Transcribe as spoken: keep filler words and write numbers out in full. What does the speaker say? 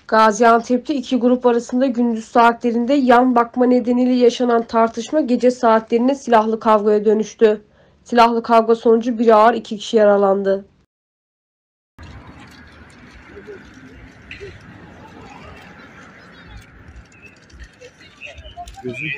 Gaziantep'te iki grup arasında gündüz saatlerinde yan bakma nedeniyle yaşanan tartışma gece saatlerinde silahlı kavgaya dönüştü. Silahlı kavga sonucu biri ağır iki kişi yaralandı. Gözü